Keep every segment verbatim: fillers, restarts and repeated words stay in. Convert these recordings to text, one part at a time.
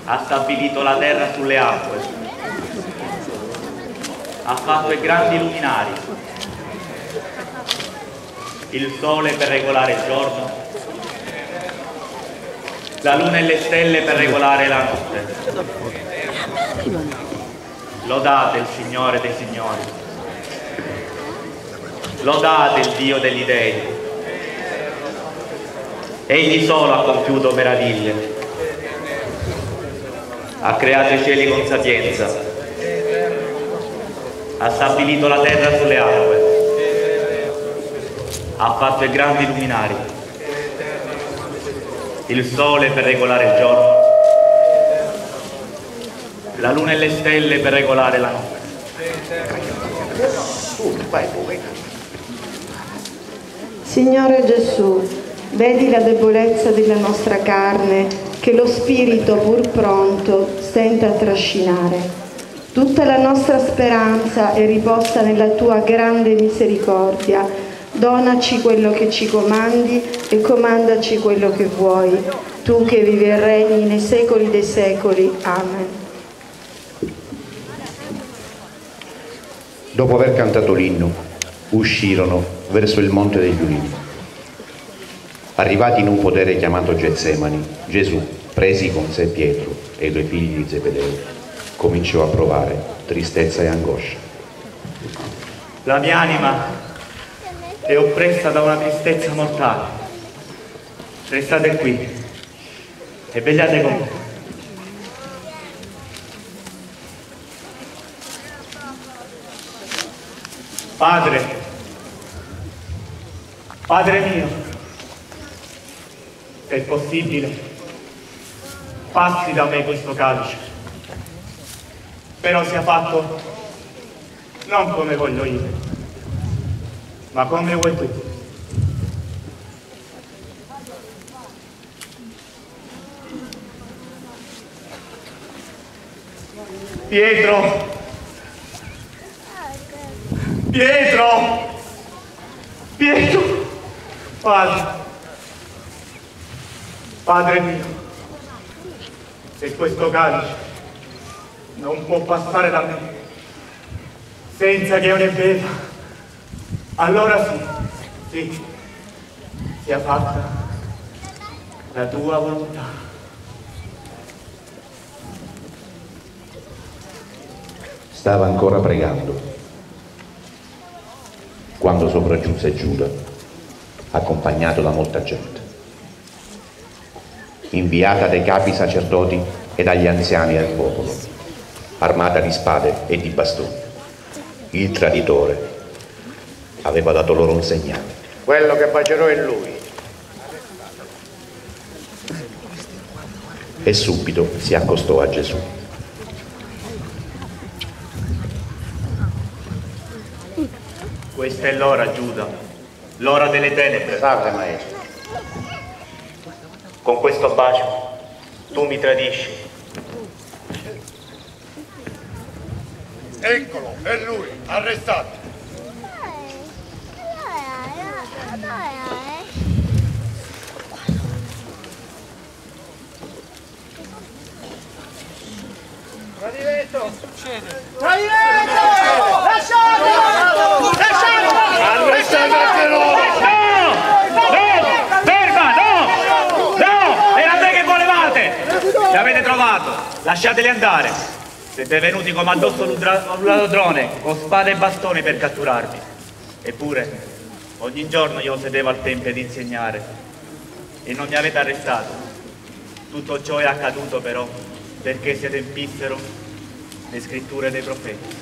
ha stabilito la terra sulle acque, ha fatto i grandi luminari, il sole per regolare il giorno, la luna e le stelle per regolare la notte. Lodate il Signore dei Signori, lodate il Dio degli dei. Egli solo ha compiuto meraviglie, ha creato i cieli con sapienza, ha stabilito la terra sulle acque, ha fatto i grandi luminari, il sole per regolare il giorno, la luna e le stelle per regolare la notte. Signore Gesù, vedi la debolezza della nostra carne, che lo spirito, pur pronto, stenta a trascinare. Tutta la nostra speranza è riposta nella tua grande misericordia. Donaci quello che ci comandi e comandaci quello che vuoi, tu che vivi e regni nei secoli dei secoli. Amen. Dopo aver cantato l'inno, uscirono verso il monte degli Ulivi. Arrivati in un podere chiamato Getsemani, Gesù, presi con sé Pietro e i due figli di Zebedeo, cominciò a provare tristezza e angoscia. La mia anima è oppressa da una tristezza mortale. Restate qui e vegliate con me. Padre, Padre mio, se è possibile, passi da me questo calice, però sia fatto non come voglio io, ma come vuoi tu. Pietro! Pietro! Pietro! Padre! Padre mio, se questo calice non può passare da me senza che io ne beva, allora sì, sì, sia fatta la tua volontà. Stava ancora pregando quando sopraggiunse Giuda, accompagnato da molta gente, inviata dai capi sacerdoti e dagli anziani del popolo, armata di spade e di bastoni. Il traditore aveva dato loro un segnale. Quello che bacerò è lui. E subito si accostò a Gesù. Questa è l'ora, Giuda, l'ora delle tenebre. Salve, maestro. Con questo bacio tu mi tradisci. Eccolo, è lui, arrestato. Tradimento! Tradimento! Lasciatelo! Lasciatelo! Arrestate anche loro! No! No! Ferma! No! No! Era te che volevate! Li avete trovato! Lasciateli andare! Siete venuti come addosso un ladrone, con spada e bastone per catturarmi. Eppure, ogni giorno io sedevo al tempio ad insegnare e non mi avete arrestato. Tutto ciò è accaduto però perché si adempissero le scritture dei profeti.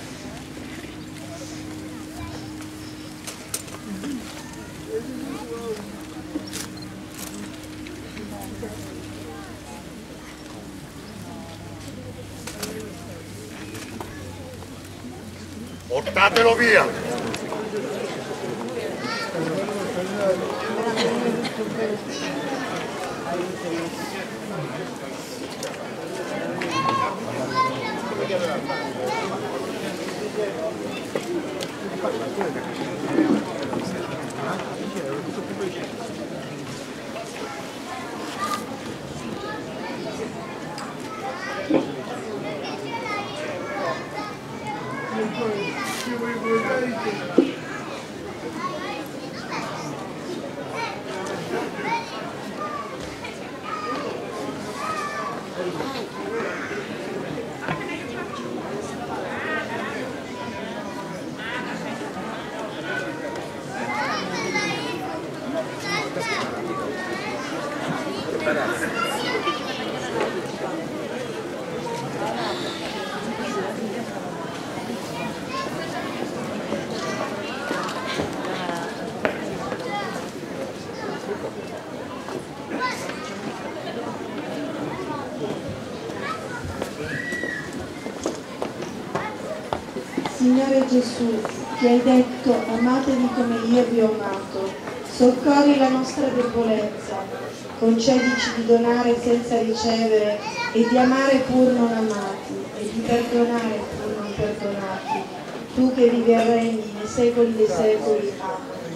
Portatelo via! Signore Gesù, che hai detto amatevi come io vi ho amato, soccorri la nostra debolezza, concedici di donare senza ricevere e di amare pur non amati e di perdonare pur non perdonati, tu che vivi e regni nei secoli dei secoli. Amen.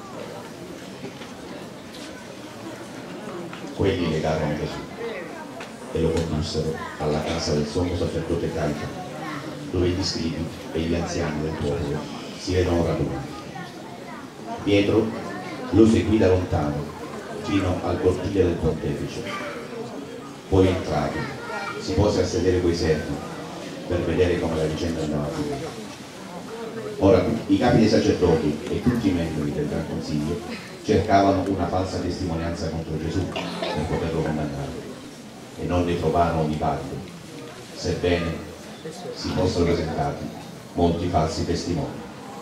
Quelli legarono Gesù e lo condussero alla casa del sommo sacerdote Caifa, dove gli scribi e gli anziani del popolo si erano radunati. Pietro lo seguì da lontano fino al cortile del pontefice. Poi entrato, si pose a sedere coi servi per vedere come la vicenda andava a finire. Ora i capi dei sacerdoti e tutti i membri del Gran Consiglio cercavano una falsa testimonianza contro Gesù per poterlo condannare e non ne trovarono di parte, sebbene si fossero presentati molti falsi testimoni.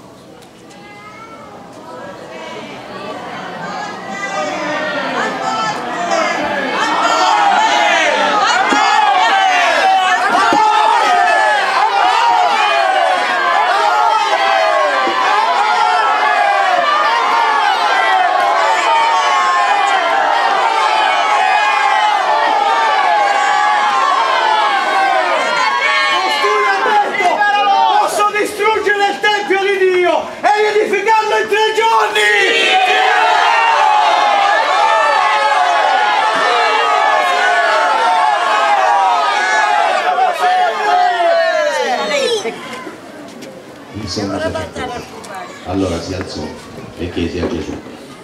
Allora si alzò e chiese a Gesù: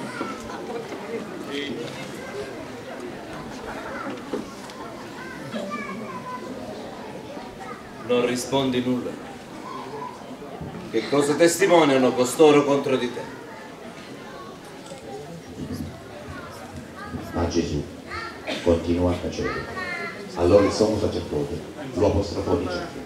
non rispondi nulla? Che cosa testimoniano costoro contro di te? Ma Gesù continuò a tacere. Allora il sommo sacerdote lo apostrofò dicendo: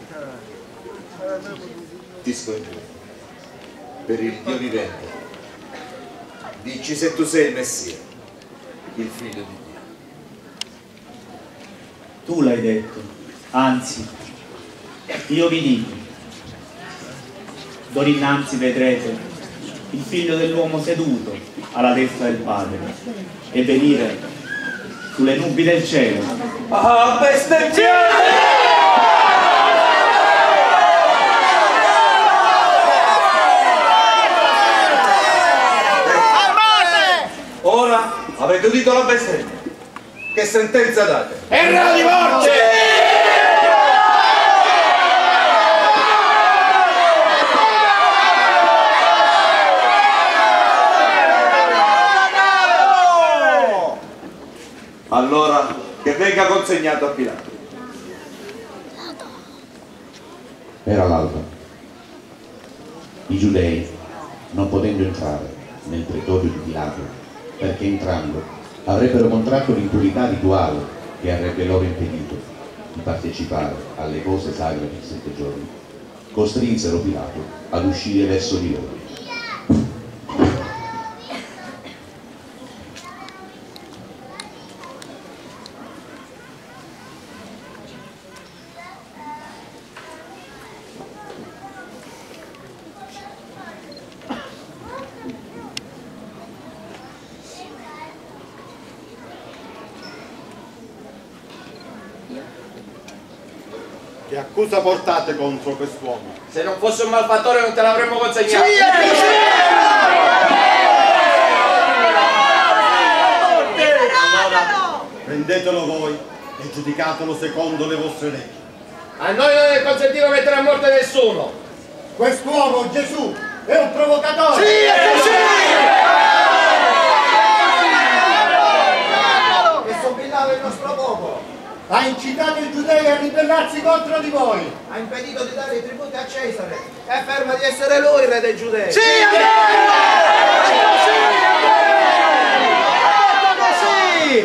ti scongiuro, per il Dio vivente, dici se tu sei il Messia, il figlio di Dio. Tu l'hai detto, anzi, io vi dico, d'ora innanzi vedrete il figlio dell'uomo seduto alla destra del Padre e venire sulle nubi del cielo. Ah, bestemmiare! Ora avete udito la bestemmia. Che sentenza date? Pena di morte! Allora che venga consegnato a Pilato. Era l'alba. I giudei, non potendo entrare nel pretorio di Pilato, perché entrando avrebbero contratto l'impurità rituale che avrebbe loro impedito di partecipare alle cose sacre per sette giorni, costrinsero Pilato ad uscire verso di loro. Che accusa portate contro quest'uomo? Se non fosse un malfattore non te l'avremmo consegnato. Sì, allora, prendetelo voi e giudicatelo secondo le vostre leggi. a noi non è consentito mettere a morte nessuno. Quest'uomo, Gesù, È un provocatore! Sì, è così! E sobillava il nostro popolo. Ha incitato i giudei a ribellarsi contro di voi. Ha impedito di dare i tributi a Cesare e afferma di essere lui il re dei giudei. Sì, è vero! È così, è così!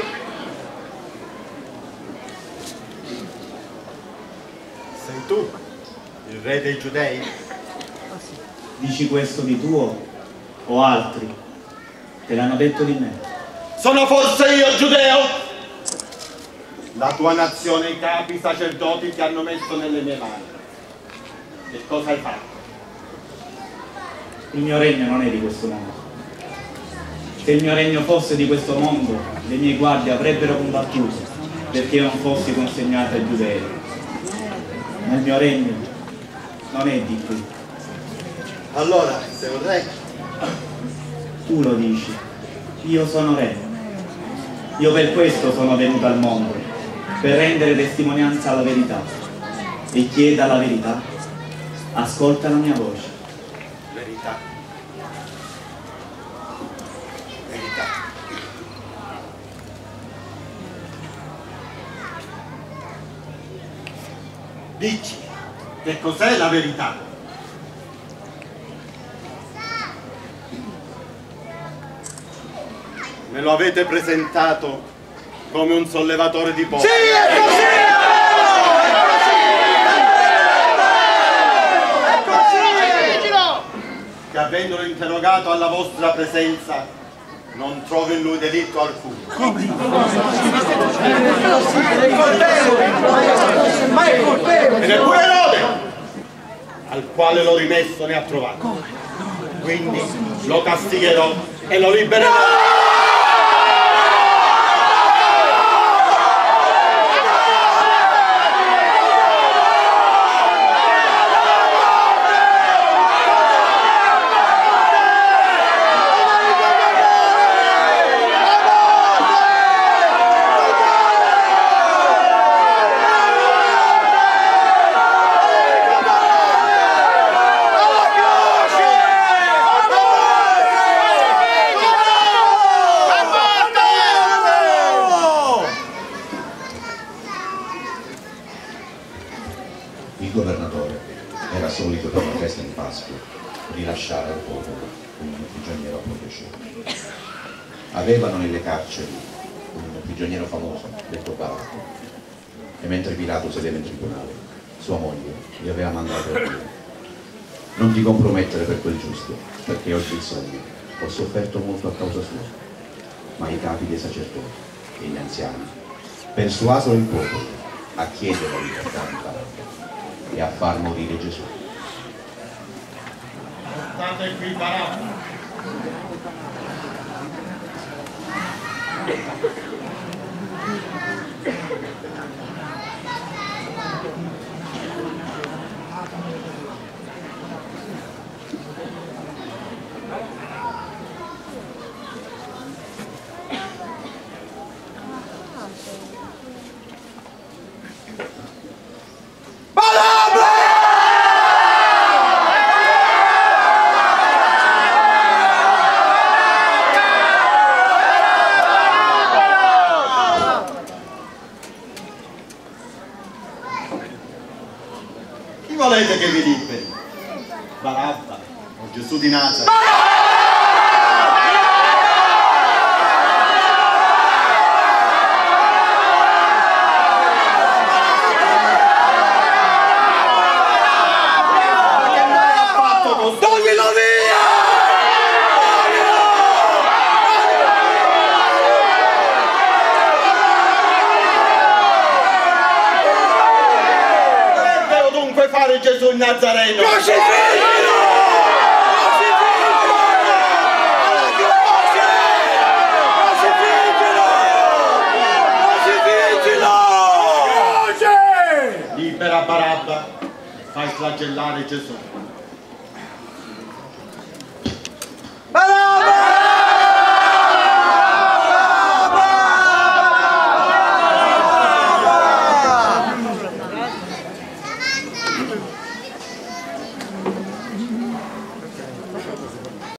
Sei tu il re dei giudei? Dici questo di tuo o altri? Te l'hanno detto di me. Sono forse io giudeo? La tua nazione, i capi, i sacerdoti ti hanno messo nelle mie mani. Che cosa hai fatto? Il mio regno non è di questo mondo. Se il mio regno fosse di questo mondo, le mie guardie avrebbero combattuto perché io non fossi consegnato ai giudei. Ma il mio regno non è di qui. Allora, sei un re? Tu lo dici, io sono re. Io per questo sono venuto al mondo, per rendere testimonianza alla verità. E chi è dalla verità, ascolta la mia voce. Verità. Verità. Dici, che cos'è la verità? Me lo avete presentato come un sollevatore di popoli. Sì, è così! È così! Che avendolo interrogato alla vostra presenza non trovo in lui delitto alcuno. Ma è colpevole! E neppure Erode, al quale l'ho rimesso, ne ha trovato. Quindi lo castigherò e lo libererò. Il governatore era solito per la festa di Pasqua rilasciare al popolo un prigioniero a proprio scelta. Avevano nelle carceri un prigioniero famoso, detto Barabba, e mentre Pilato sedeva in tribunale, sua moglie gli aveva mandato a dire: non ti compromettere per quel giusto, perché oltre il sogno ho sofferto molto a causa sua. Ma i capi dei sacerdoti e gli anziani persuasero il popolo a chiedere la libertà di Barabba e a far morire Gesù. Portate qui Barabba. Chi volete che vi liberi? Barabba o Gesù di Nazareth? Toglilo via! Che devo dunque fare Gesù il Nazareno? Crocifiggilo! Crocifiggilo! Alla croce! Crocifiggilo! Crocifiggilo! Croce! Libera Barabba, fai flagellare Gesù.